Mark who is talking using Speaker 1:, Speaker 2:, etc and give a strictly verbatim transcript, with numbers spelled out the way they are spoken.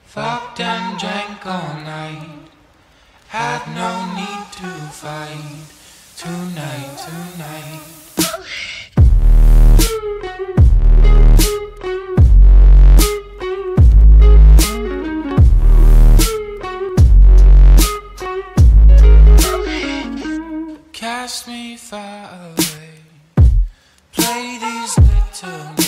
Speaker 1: Fucked and drank all night. Had no need to fight. Tonight, tonight. Cast me far away. Play these little